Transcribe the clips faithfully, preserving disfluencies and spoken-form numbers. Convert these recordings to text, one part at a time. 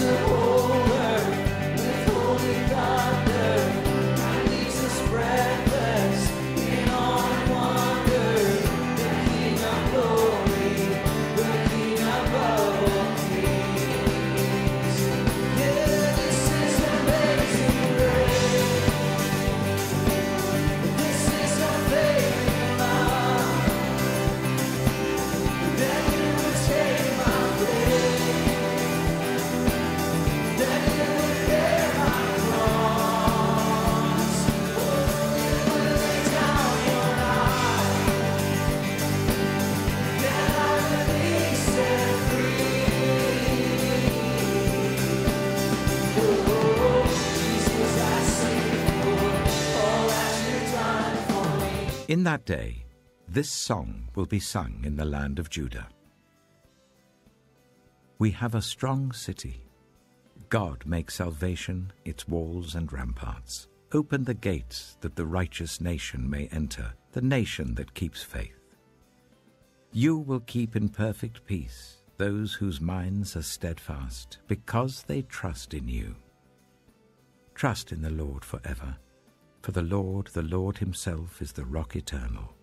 the whole earth with holy thunder, and leaves us breathless in awe and wonder. The King of glory, the King above all kings. Yeah, this is amazing grace. This is unfailing love, that you would take my place, that you would bear my cross. Oh, you would lay down your life, that I would be set free. Oh, Jesus, I sing for all that you've done for me. In that day, this song will be sung in the land of Judah. We have a strong city. God makes salvation its walls and ramparts. Open the gates that the righteous nation may enter, the nation that keeps faith. You will keep in perfect peace those whose minds are steadfast, because they trust in you. Trust in the Lord forever, for the Lord, the Lord himself, is the rock eternal.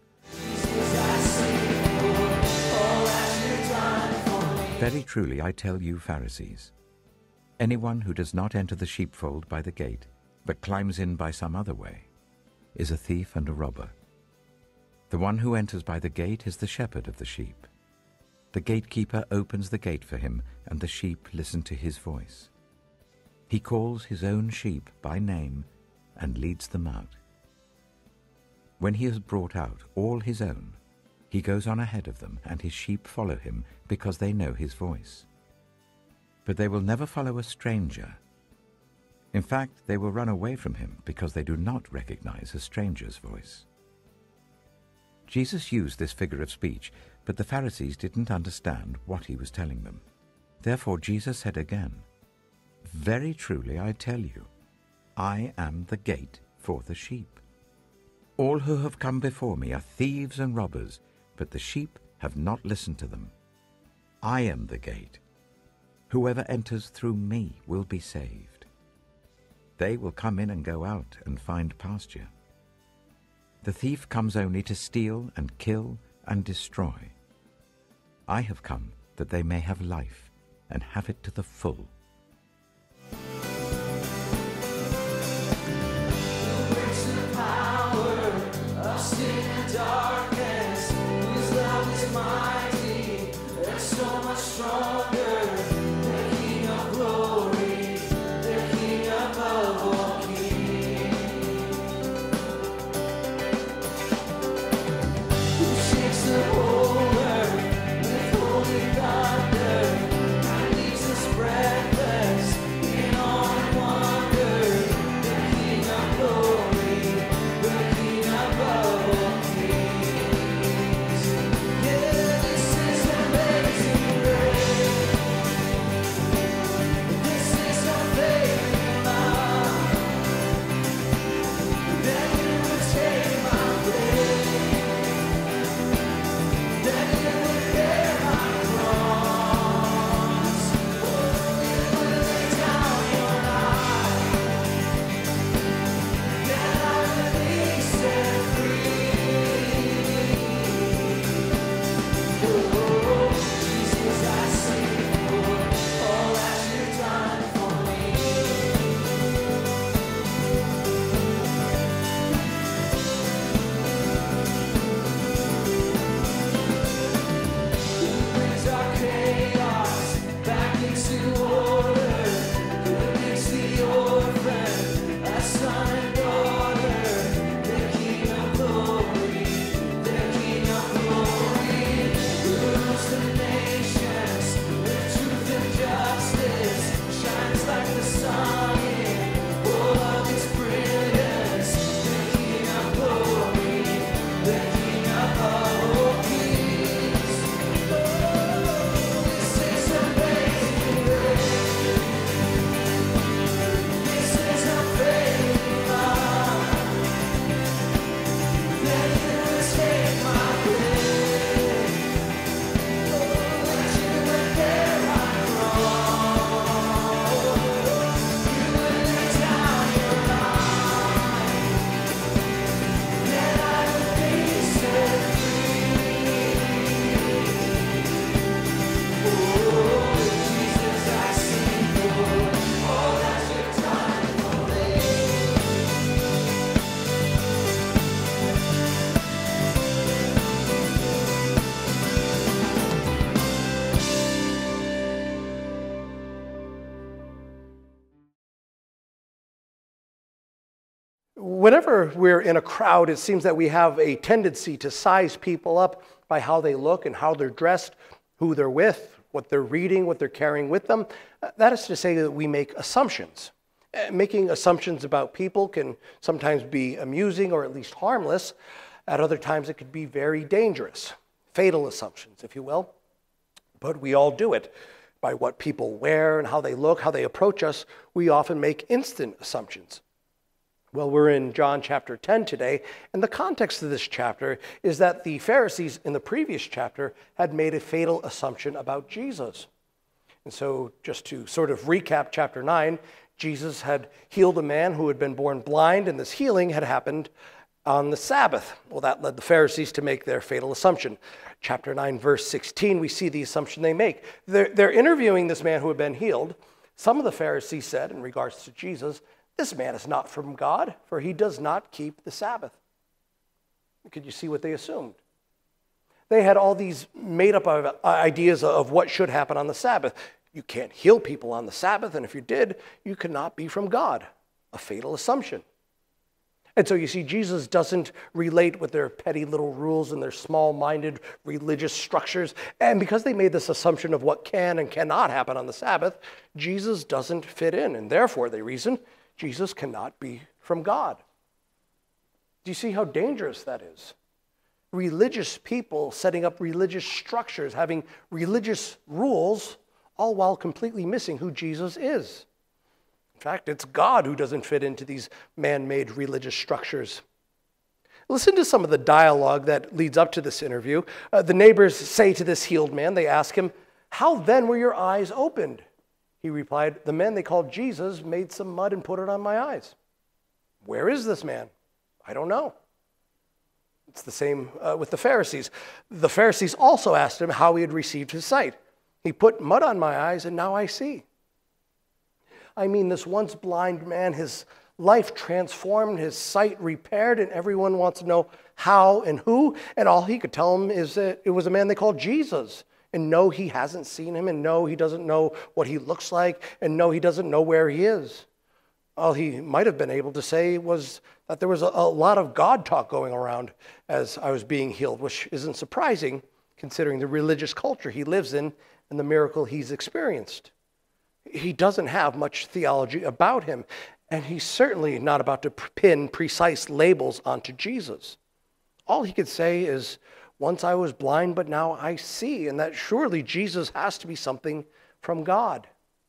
Very truly I tell you, Pharisees, anyone who does not enter the sheepfold by the gate, but climbs in by some other way, is a thief and a robber. The one who enters by the gate is the shepherd of the sheep. The gatekeeper opens the gate for him, and the sheep listen to his voice. He calls his own sheep by name and leads them out. When he has brought out all his own, he goes on ahead of them, and his sheep follow him because they know his voice. But they will never follow a stranger. In fact, they will run away from him because they do not recognize a stranger's voice. Jesus used this figure of speech, but the Pharisees didn't understand what he was telling them. Therefore Jesus said again, "Very truly I tell you, I am the gate for the sheep. All who have come before me are thieves and robbers, but the sheep have not listened to them. I am the gate. Whoever enters through me will be saved. They will come in and go out and find pasture. The thief comes only to steal and kill and destroy. I have come that they may have life and have it to the full." Sin and darkness, his love is mighty and so much stronger. The King of glory, the King above all kings, who shakes the whole earth with holy thunder and leaves us breath. Whenever we're in a crowd, it seems that we have a tendency to size people up by how they look and how they're dressed, who they're with, what they're reading, what they're carrying with them. That is to say that we make assumptions. Making assumptions about people can sometimes be amusing or at least harmless. At other times, it could be very dangerous. Fatal assumptions, if you will. But we all do it. By what people wear and how they look, how they approach us, we often make instant assumptions. Well, we're in John chapter ten today, and the context of this chapter is that the Pharisees in the previous chapter had made a fatal assumption about Jesus. And so, just to sort of recap chapter nine, Jesus had healed a man who had been born blind, and this healing had happened on the Sabbath. Well, that led the Pharisees to make their fatal assumption. Chapter nine, verse sixteen, we see the assumption they make. They're, they're interviewing this man who had been healed. Some of the Pharisees said, in regards to Jesus, "This man is not from God, for he does not keep the Sabbath." Could you see what they assumed? They had all these made-up ideas of what should happen on the Sabbath. You can't heal people on the Sabbath, and if you did, you could not be from God. A fatal assumption. And so you see, Jesus doesn't relate with their petty little rules and their small-minded religious structures. And because they made this assumption of what can and cannot happen on the Sabbath, Jesus doesn't fit in, and therefore they reason Jesus cannot be from God. Do you see how dangerous that is? Religious people setting up religious structures, having religious rules, all while completely missing who Jesus is. In fact, it's God who doesn't fit into these man-made religious structures. Listen to some of the dialogue that leads up to this interview. Uh, the neighbors say to this healed man, they ask him, "How then were your eyes opened?" He replied, "The men they called Jesus made some mud and put it on my eyes." "Where is this man?" "I don't know." It's the same uh, with the Pharisees. The Pharisees also asked him how he had received his sight. "He put mud on my eyes and now I see." I mean, this once blind man, his life transformed, his sight repaired, and everyone wants to know how and who, and all he could tell them is that it was a man they called Jesus. And no, he hasn't seen him, and no, he doesn't know what he looks like, and no, he doesn't know where he is. All he might have been able to say was that there was a, a lot of God talk going around as I was being healed, which isn't surprising considering the religious culture he lives in and the miracle he's experienced. He doesn't have much theology about him, and he's certainly not about to pin precise labels onto Jesus. All he could say is, "Once I was blind, but now I see," and that surely Jesus has to be something from God.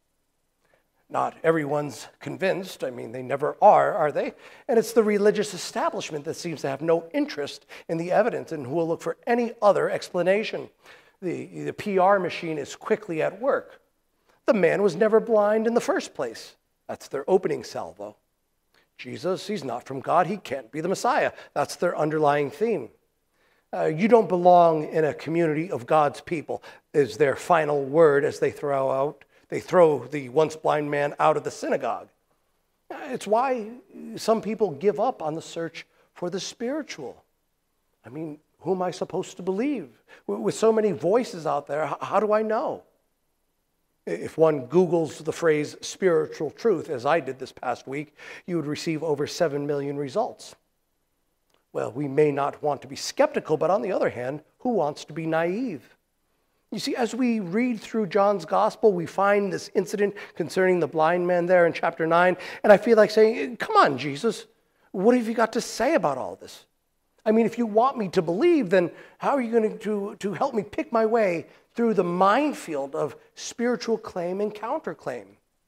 Not everyone's convinced. I mean, they never are, are they? And it's the religious establishment that seems to have no interest in the evidence and who will look for any other explanation. The, the P R machine is quickly at work. The man was never blind in the first place. That's their opening salvo. Jesus, he's not from God. He can't be the Messiah. That's their underlying theme. Uh, you don't belong in a community of God's people is their final word as they throw out, they throw the once blind man out of the synagogue. It's why some people give up on the search for the spiritual. I mean, who am I supposed to believe? With so many voices out there, how do I know? If one Googles the phrase spiritual truth, as I did this past week, you would receive over seven million results. Well, we may not want to be skeptical, but on the other hand, who wants to be naive? You see, as we read through John's gospel, we find this incident concerning the blind man there in chapter nine, and I feel like saying, come on, Jesus, what have you got to say about all this? I mean, if you want me to believe, then how are you going to, to help me pick my way through the minefield of spiritual claim and counterclaim?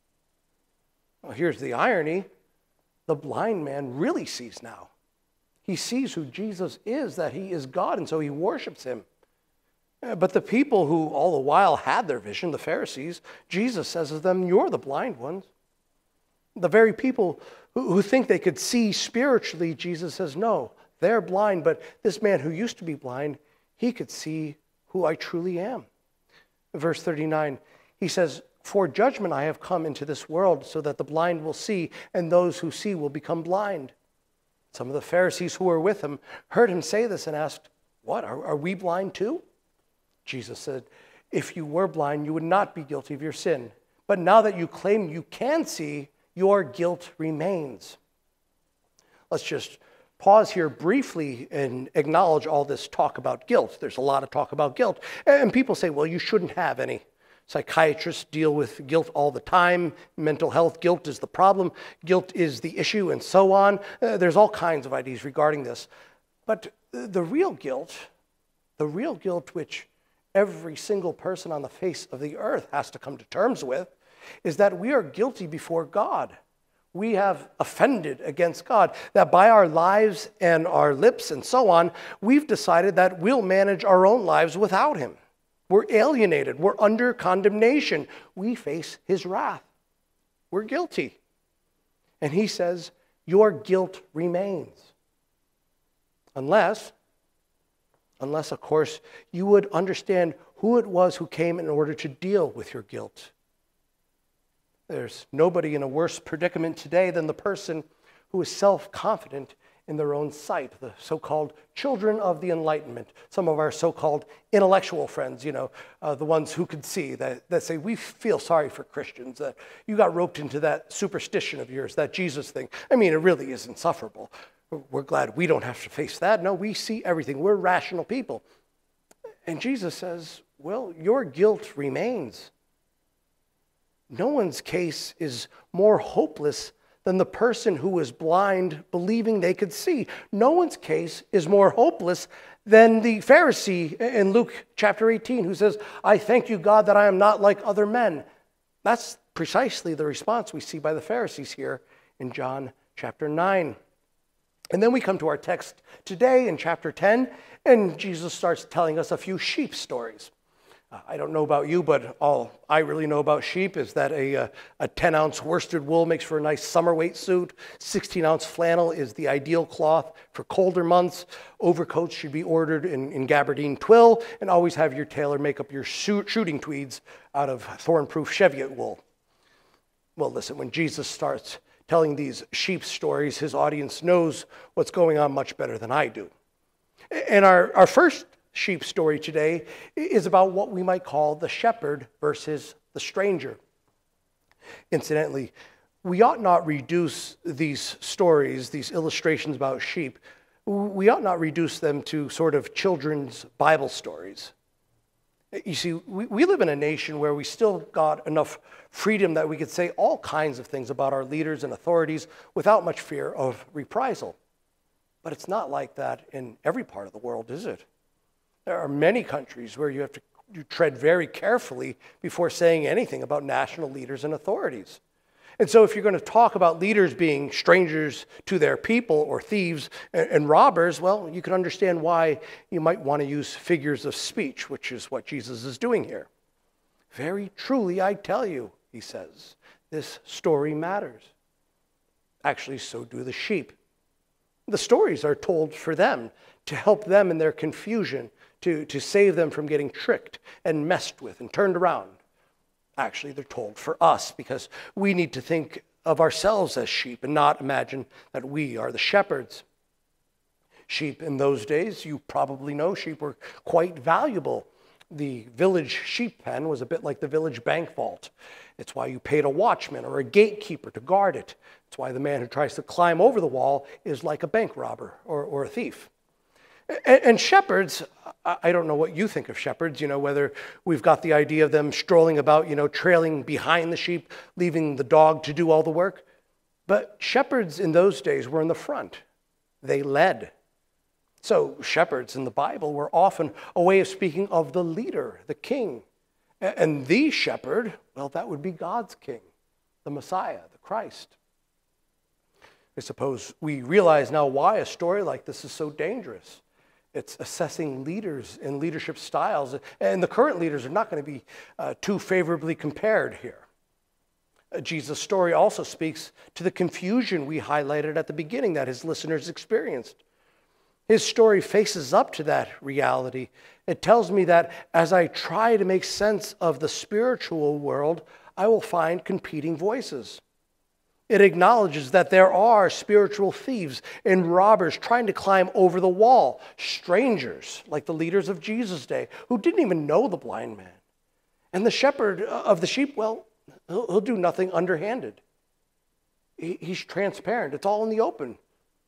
Well, here's the irony. The blind man really sees now. He sees who Jesus is, that he is God, and so he worships him. But the people who all the while had their vision, the Pharisees, Jesus says to them, "You're the blind ones." The very people who, who think they could see spiritually, Jesus says, "No, they're blind, but this man who used to be blind, he could see who I truly am." Verse thirty-nine, he says, "For judgment I have come into this world, so that the blind will see, and those who see will become blind." Some of the Pharisees who were with him heard him say this and asked, "What, are, are we blind too?" Jesus said, "If you were blind, you would not be guilty of your sin. But now that you claim you can see, your guilt remains." let's just pause here briefly and acknowledge all this talk about guilt. There's a lot of talk about guilt. And people say, well, you shouldn't have any. Psychiatrists deal with guilt all the time. Mental health, guilt is the problem. Guilt is the issue, and so on. Uh, there's all kinds of ideas regarding this. But the real guilt, the real guilt which every single person on the face of the earth has to come to terms with, is that we are guilty before God. We have offended against God, that by our lives and our lips and so on, we've decided that we'll manage our own lives without him. We're alienated. We're under condemnation. We face his wrath. We're guilty. And he says, your guilt remains. Unless, unless, of course, you would understand who it was who came in order to deal with your guilt. There's nobody in a worse predicament today than the person who is self-confident in their own sight, the so-called children of the Enlightenment. Some of our so-called intellectual friends, you know, uh, the ones who could see, that, that say, we feel sorry for Christians, that you got roped into that superstition of yours, that Jesus thing. I mean, it really is insufferable. We're glad we don't have to face that. No, we see everything. We're rational people. And Jesus says, well, your guilt remains. No one's case is more hopeless than the person who was blind believing they could see. No one's case is more hopeless than the Pharisee in Luke chapter eighteen who says, I thank you, God, that I am not like other men. That's precisely the response we see by the Pharisees here in John chapter nine. And then we come to our text today in chapter ten, and Jesus starts telling us a few sheep stories. I don't know about you, but all I really know about sheep is that a, a ten-ounce worsted wool makes for a nice summer weight suit. sixteen-ounce flannel is the ideal cloth for colder months. Overcoats should be ordered in, in gabardine twill, and always have your tailor make up your shoot, shooting tweeds out of thorn-proof Cheviot wool. Well, listen, when Jesus starts telling these sheep stories, his audience knows what's going on much better than I do. And our, our first sheep story today is about what we might call the shepherd versus the stranger. Incidentally, we ought not reduce these stories, these illustrations about sheep, we ought not reduce them to sort of children's Bible stories. You see, we, we live in a nation where we still got enough freedom that we could say all kinds of things about our leaders and authorities without much fear of reprisal. But it's not like that in every part of the world, is it? There are many countries where you have to you tread very carefully before saying anything about national leaders and authorities. And so if you're going to talk about leaders being strangers to their people or thieves and, and robbers, well, you can understand why you might want to use figures of speech, which is what Jesus is doing here. Very truly, I tell you, he says, this story matters. Actually, so do the sheep. The stories are told for them, to help them in their confusion, to, to save them from getting tricked and messed with and turned around. Actually, they're told for us because we need to think of ourselves as sheep and not imagine that we are the shepherds. Sheep in those days, you probably know, sheep were quite valuable. The village sheep pen was a bit like the village bank vault. It's why you paid a watchman or a gatekeeper to guard it. It's why the man who tries to climb over the wall is like a bank robber or, or a thief. And, and shepherds, I don't know what you think of shepherds, you know, whether we've got the idea of them strolling about, you know, trailing behind the sheep, leaving the dog to do all the work. But shepherds in those days were in the front. They led. So shepherds in the Bible were often a way of speaking of the leader, the king. And the shepherd, well, that would be God's king, the Messiah, the Christ. I suppose we realize now why a story like this is so dangerous. It's assessing leaders and leadership styles, and the current leaders are not going to be uh, too favorably compared here. Uh, Jesus' story also speaks to the confusion we highlighted at the beginning that his listeners experienced. His story faces up to that reality. It tells me that as I try to make sense of the spiritual world, I will find competing voices. It acknowledges that there are spiritual thieves and robbers trying to climb over the wall, strangers like the leaders of Jesus' day who didn't even know the blind man. And the shepherd of the sheep, well, he'll, he'll do nothing underhanded. He, he's transparent. It's all in the open.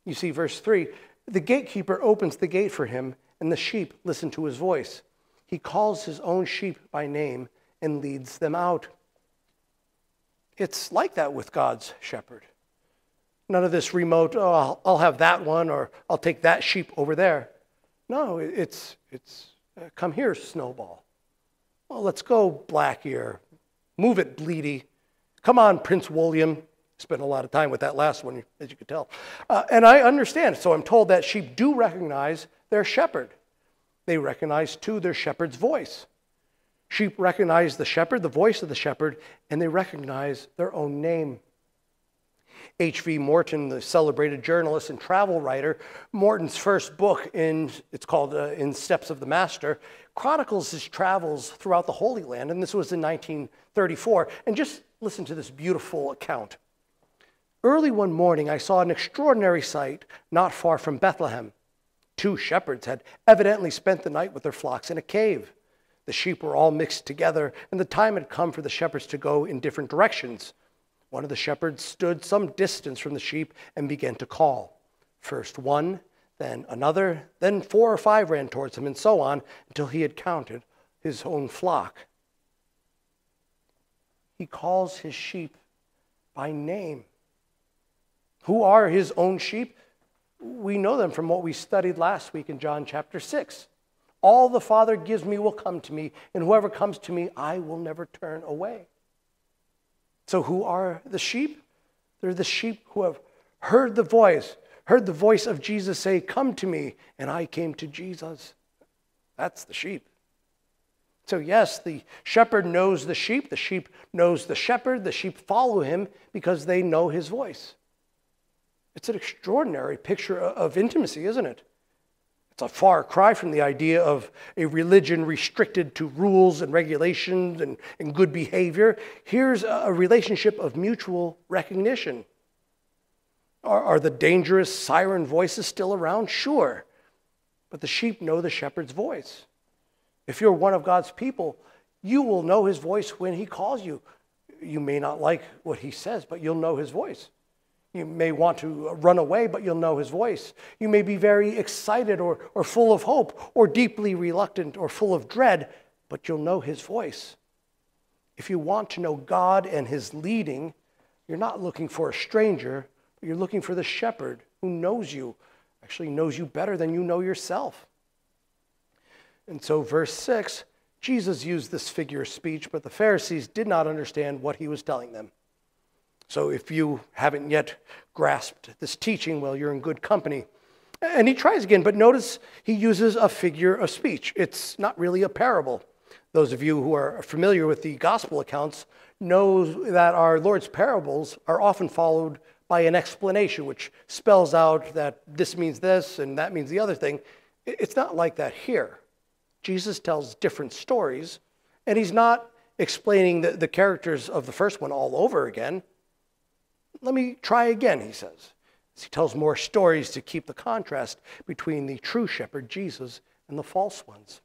You see, verse three, the gatekeeper opens the gate for him, and the sheep listen to his voice. He calls his own sheep by name and leads them out. It's like that with God's shepherd. None of this remote, oh, I'll, I'll have that one, or I'll take that sheep over there. No, it's, it's uh, come here, Snowball. Well, let's go, Black Ear. Move it, Bleedy. Come on, Prince William. Spent a lot of time with that last one, as you could tell. Uh, and I understand. So I'm told that sheep do recognize their shepherd. They recognize, too, their shepherd's voice. Sheep recognize the shepherd, the voice of the shepherd, and they recognize their own name. H V Morton, the celebrated journalist and travel writer, Morton's first book, in it's called uh, In Steps of the Master, chronicles his travels throughout the Holy Land, and this was in nineteen thirty-four. And just listen to this beautiful account. Early one morning, I saw an extraordinary sight not far from Bethlehem. Two shepherds had evidently spent the night with their flocks in a cave. The sheep were all mixed together, and the time had come for the shepherds to go in different directions. One of the shepherds stood some distance from the sheep and began to call. First one, then another, then four or five ran towards him, and so on, until he had counted his own flock. He calls his sheep by name. Who are his own sheep? We know them from what we studied last week in John chapter six. All the Father gives me will come to me, and whoever comes to me, I will never turn away. So who are the sheep? They're the sheep who have heard the voice, heard the voice of Jesus say, come to me, and I came to Jesus. That's the sheep. So yes, the shepherd knows the sheep, the sheep knows the shepherd, the sheep follow him because they know his voice. It's an extraordinary picture of intimacy, isn't it? It's a far cry from the idea of a religion restricted to rules and regulations and, and good behavior. Here's a relationship of mutual recognition. Are, are the dangerous siren voices still around? Sure. But the sheep know the shepherd's voice. If you're one of God's people, you will know his voice when he calls you. You may not like what he says, but you'll know his voice. You may want to run away, but you'll know his voice. You may be very excited or, or full of hope or deeply reluctant or full of dread, but you'll know his voice. If you want to know God and his leading, you're not looking for a stranger, but you're looking for the shepherd who knows you, actually knows you better than you know yourself. And so verse six, Jesus used this figure of speech, but the Pharisees did not understand what he was telling them. So if you haven't yet grasped this teaching, well, you're in good company. And he tries again, but notice he uses a figure of speech. It's not really a parable. Those of you who are familiar with the gospel accounts know that our Lord's parables are often followed by an explanation, which spells out that this means this and that means the other thing. It's not like that here. Jesus tells different stories, and he's not explaining the, the characters of the first one all over again. Let me try again, he says. He tells more stories to keep the contrast between the true shepherd, Jesus, and the false ones.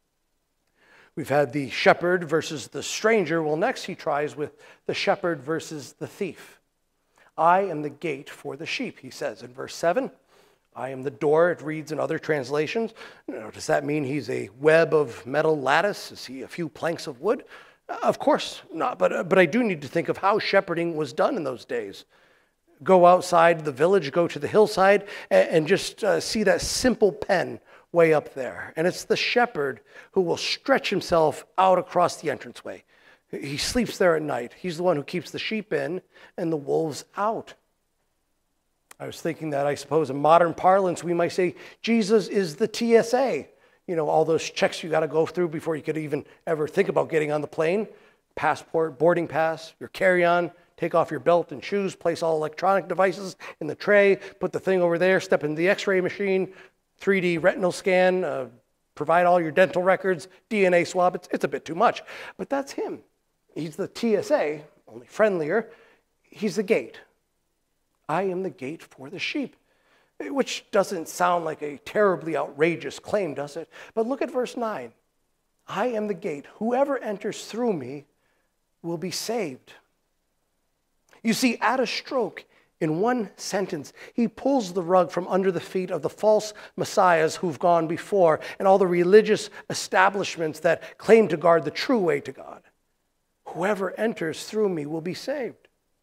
We've had the shepherd versus the stranger. Well, next he tries with the shepherd versus the thief. I am the gate for the sheep, he says in verse seven. I am the door, it reads in other translations. You know, does that mean he's a web of metal lattice? Is he a few planks of wood? Of course not, but, uh, but I do need to think of how shepherding was done in those days. Go outside the village, go to the hillside, and, and just uh, see that simple pen way up there. And it's the shepherd who will stretch himself out across the entranceway. He sleeps there at night. He's the one who keeps the sheep in and the wolves out. I was thinking that I suppose in modern parlance we might say Jesus is the T S A. You know, all those checks you got to go through before you could even ever think about getting on the plane. Passport, boarding pass, your carry-on, take off your belt and shoes, place all electronic devices in the tray, put the thing over there, step in the x-ray machine, three D retinal scan, uh, provide all your dental records, D N A swab. It's, it's a bit too much. But that's him. He's the T S A, only friendlier. He's the gate. I am the gate for the sheep. Which doesn't sound like a terribly outrageous claim, does it? But look at verse nine. I am the gate. Whoever enters through me will be saved. You see, at a stroke, In one sentence, he pulls the rug from under the feet of the false messiahs who've gone before and all the religious establishments that claim to guard the true way to God. Whoever enters through me will be saved.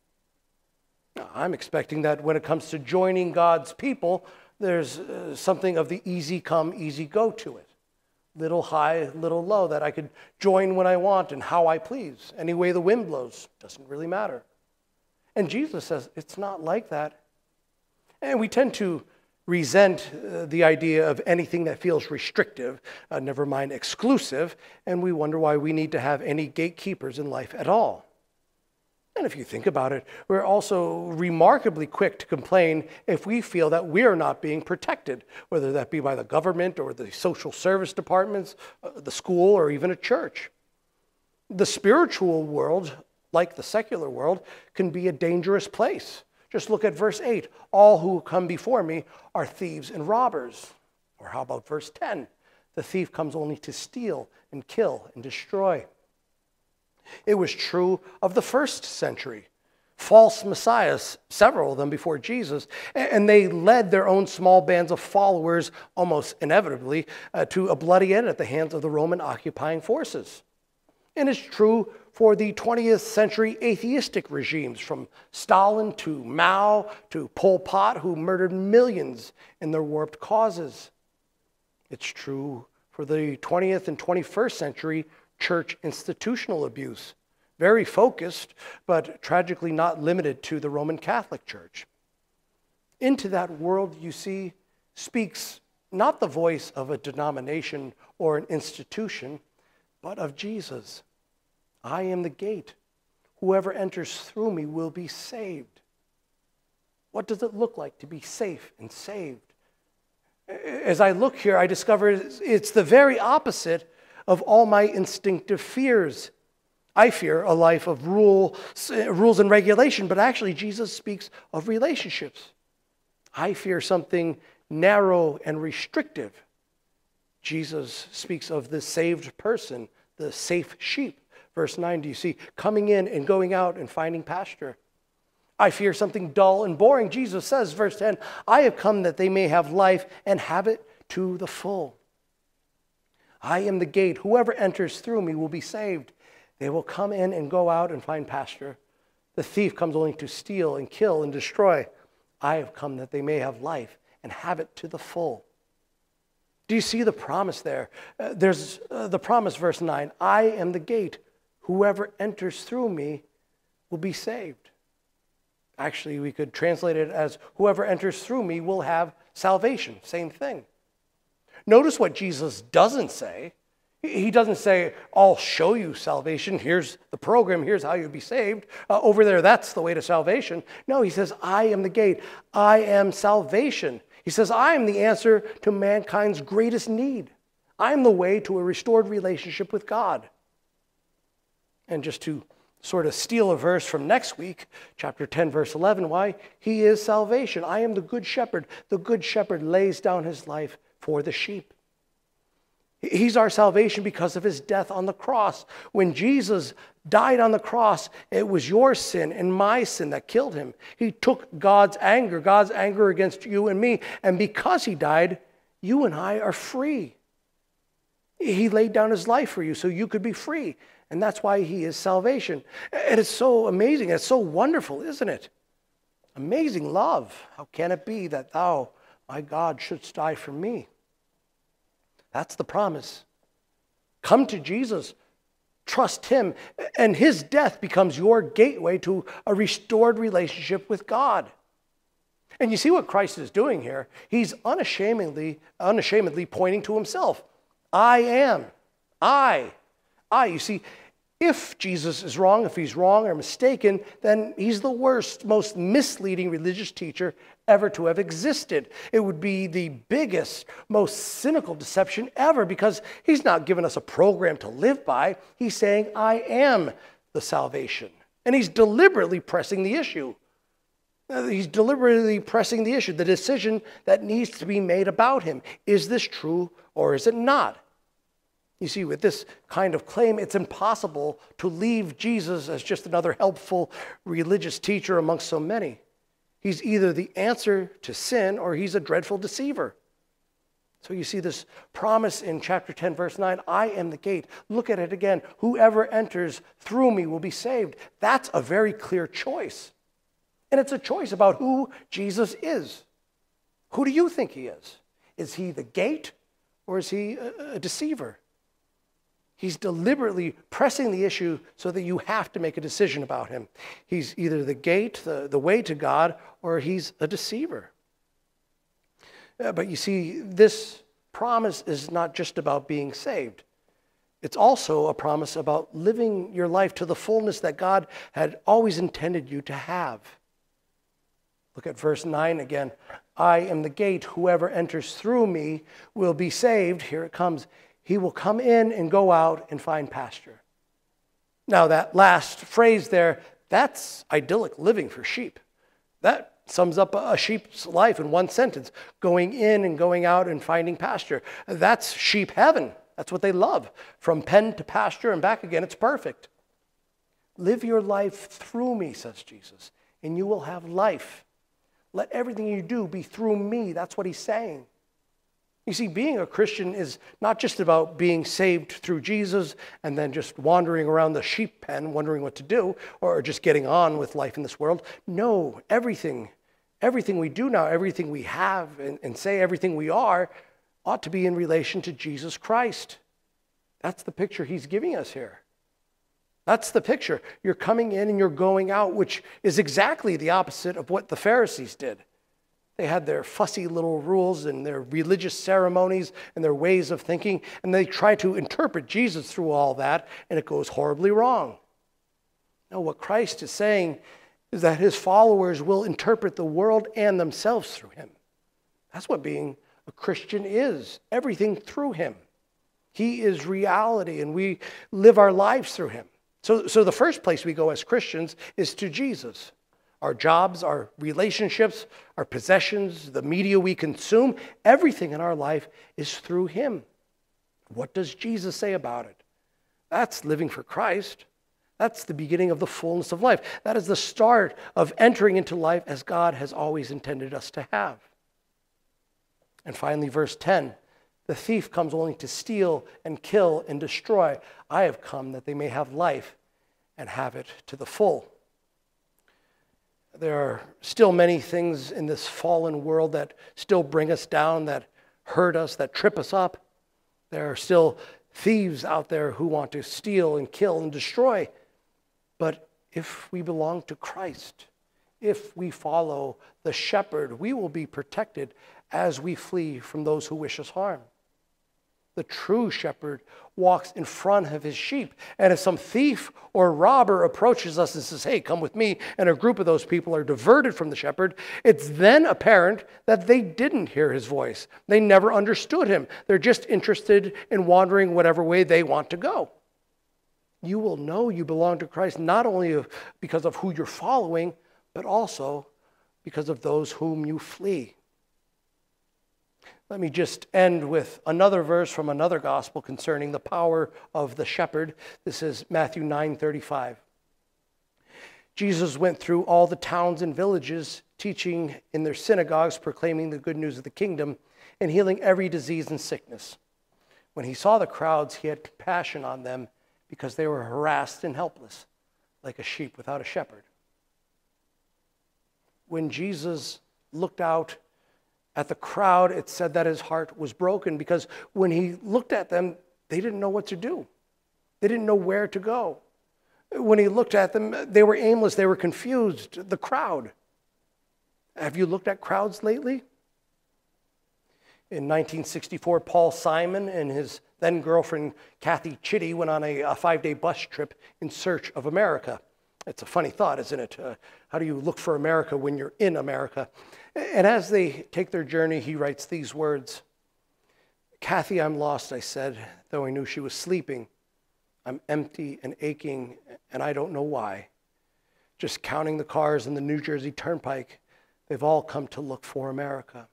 Now, I'm expecting that when it comes to joining God's people, there's uh, something of the easy come, easy go to it. Little high, little low, that I could join when I want and how I please. Any way the wind blows, doesn't really matter. And Jesus says it's not like that. And we tend to resent uh, the idea of anything that feels restrictive, uh, never mind exclusive, and we wonder why we need to have any gatekeepers in life at all. And if you think about it, we're also remarkably quick to complain if we feel that we're not being protected, whether that be by the government or the social service departments, uh, the school, or even a church. The spiritual world, like the secular world, can be a dangerous place. Just look at verse eight. All who come before me are thieves and robbers. Or how about verse ten? The thief comes only to steal and kill and destroy. It was true of the first century. False messiahs, several of them before Jesus, and they led their own small bands of followers, almost inevitably, uh, to a bloody end at the hands of the Roman occupying forces. And it's true for the twentieth century atheistic regimes, from Stalin to Mao to Pol Pot, who murdered millions in their warped causes. It's true for the twentieth and twenty-first century church institutional abuse, very focused, but tragically not limited to the Roman Catholic Church. Into that world, you see, speaks not the voice of a denomination or an institution, but of Jesus. I am the gate. Whoever enters through me will be saved. What does it look like to be safe and saved? As I look here, I discover it's the very opposite of all my instinctive fears. I fear a life of rule, rules and regulation, but actually Jesus speaks of relationships. I fear something narrow and restrictive. Jesus speaks of the saved person, the safe sheep. Verse nine, do you see? Coming in and going out and finding pasture. I fear something dull and boring. Jesus says, verse ten, I have come that they may have life and have it to the full. I am the gate. Whoever enters through me will be saved. They will come in and go out and find pasture. The thief comes only to steal and kill and destroy. I have come that they may have life and have it to the full. Do you see the promise there? Uh, there's uh, the promise, verse nine, I am the gate. Whoever enters through me will be saved. Actually, we could translate it as whoever enters through me will have salvation. Same thing. Notice what Jesus doesn't say. He doesn't say, I'll show you salvation. Here's the program. Here's how you'll be saved. Uh, over there, that's the way to salvation. No, he says, I am the gate. I am salvation. He says, I am the answer to mankind's greatest need. I am the way to a restored relationship with God. And just to sort of steal a verse from next week, chapter ten, verse eleven, why? He is salvation. I am the good shepherd. The good shepherd lays down his life for the sheep. He's our salvation because of his death on the cross. When Jesus died on the cross, it was your sin and my sin that killed him. He took God's anger, God's anger against you and me, and because he died, you and I are free. He laid down his life for you so you could be free. And that's why he is salvation. And it's so amazing. It's so wonderful, isn't it? Amazing love. How can it be that thou, my God, shouldst die for me? That's the promise. Come to Jesus. Trust him. And his death becomes your gateway to a restored relationship with God. And you see what Christ is doing here? He's unashamedly, unashamedly pointing to himself. I am. I. I. You see, if Jesus is wrong, if he's wrong or mistaken, then he's the worst, most misleading religious teacher ever to have existed. It would be the biggest, most cynical deception ever because he's not giving us a program to live by. He's saying, I am the salvation. And he's deliberately pressing the issue. He's deliberately pressing the issue, the decision that needs to be made about him. Is this true or is it not? You see, with this kind of claim, it's impossible to leave Jesus as just another helpful religious teacher amongst so many. He's either the answer to sin or he's a dreadful deceiver. So you see this promise in chapter ten, verse nine, I am the gate. Look at it again. Whoever enters through me will be saved. That's a very clear choice. And it's a choice about who Jesus is. Who do you think he is? Is he the gate or is he a, a deceiver? He's deliberately pressing the issue so that you have to make a decision about him. He's either the gate, the, the way to God, or he's a deceiver. Uh, but you see, this promise is not just about being saved. It's also a promise about living your life to the fullness that God had always intended you to have. Look at verse nine again. I am the gate. Whoever enters through me will be saved. Here it comes. He will come in and go out and find pasture. Now that last phrase there, that's idyllic living for sheep. That sums up a sheep's life in one sentence. Going in and going out and finding pasture. That's sheep heaven. That's what they love. From pen to pasture and back again, it's perfect. Live your life through me, says Jesus, and you will have life. Let everything you do be through me. That's what he's saying. You see, being a Christian is not just about being saved through Jesus and then just wandering around the sheep pen, wondering what to do, or just getting on with life in this world. No, everything, everything we do now, everything we have and, and say, everything we are, ought to be in relation to Jesus Christ. That's the picture he's giving us here. That's the picture. You're coming in and you're going out, which is exactly the opposite of what the Pharisees did. They had their fussy little rules and their religious ceremonies and their ways of thinking, and they try to interpret Jesus through all that, and it goes horribly wrong. No, what Christ is saying is that his followers will interpret the world and themselves through him. That's what being a Christian is, everything through him. He is reality, and we live our lives through him. So, so the first place we go as Christians is to Jesus. Our jobs, our relationships, our possessions, the media we consume, everything in our life is through him. What does Jesus say about it? That's living for Christ. That's the beginning of the fullness of life. That is the start of entering into life as God has always intended us to have. And finally, verse ten, the thief comes only to steal and kill and destroy. I have come that they may have life and have it to the full. There are still many things in this fallen world that still bring us down, that hurt us, that trip us up. There are still thieves out there who want to steal and kill and destroy. But if we belong to Christ, if we follow the shepherd, we will be protected as we flee from those who wish us harm. The true shepherd walks in front of his sheep. And if some thief or robber approaches us and says, hey, come with me, and a group of those people are diverted from the shepherd, it's then apparent that they didn't hear his voice. They never understood him. They're just interested in wandering whatever way they want to go. You will know you belong to Christ not only because of who you're following, but also because of those whom you flee. Let me just end with another verse from another gospel concerning the power of the shepherd. This is Matthew nine thirty-five. Jesus went through all the towns and villages, teaching in their synagogues, proclaiming the good news of the kingdom, and healing every disease and sickness. When he saw the crowds, he had compassion on them because they were harassed and helpless, like a sheep without a shepherd. When Jesus looked out at the crowd, it said that his heart was broken because when he looked at them, they didn't know what to do. They didn't know where to go. When he looked at them, they were aimless. They were confused. The crowd. Have you looked at crowds lately? In nineteen sixty-four, Paul Simon and his then girlfriend Kathy Chitty went on a, a five-day bus trip in search of America. It's a funny thought, isn't it? Uh, how do you look for America when you're in America? And as they take their journey, he writes these words. Kathy, I'm lost, I said, though I knew she was sleeping. I'm empty and aching, and I don't know why. Just counting the cars in the New Jersey Turnpike, they've all come to look for America.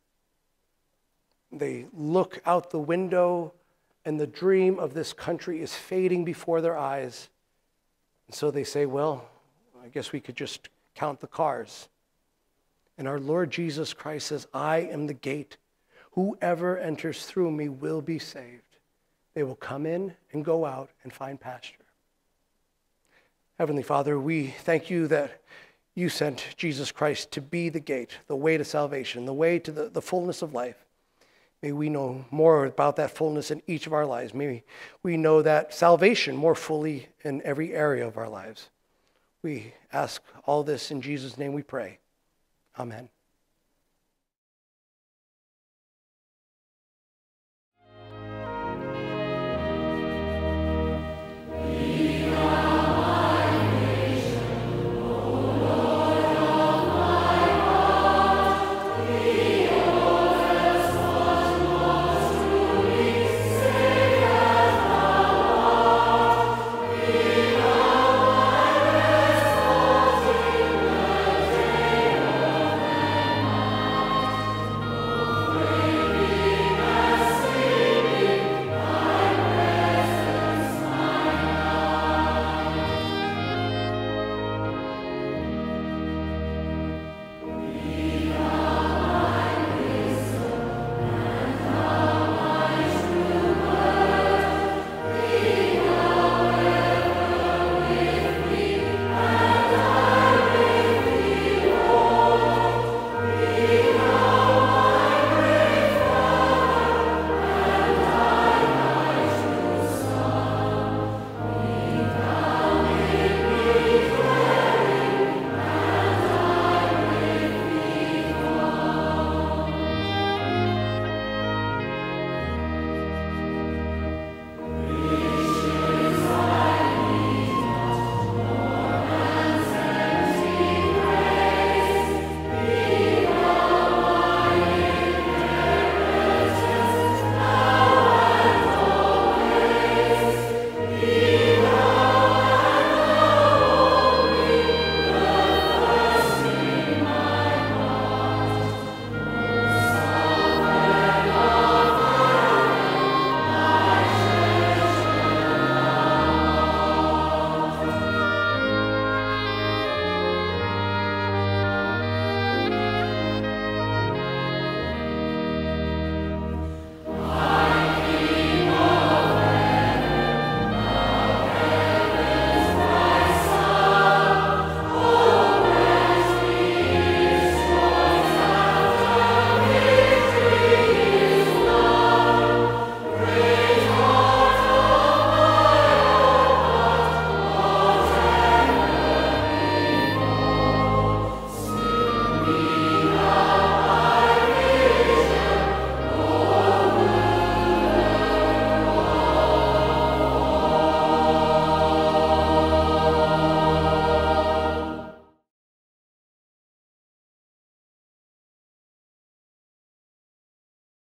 They look out the window, and the dream of this country is fading before their eyes. And so they say, well, I guess we could just count the cars. And our Lord Jesus Christ says, I am the gate. Whoever enters through me will be saved. They will come in and go out and find pasture. Heavenly Father, we thank you that you sent Jesus Christ to be the gate, the way to salvation, the way to the, the fullness of life. May we know more about that fullness in each of our lives. May we know that salvation more fully in every area of our lives. We ask all this in Jesus' name we pray. Amen.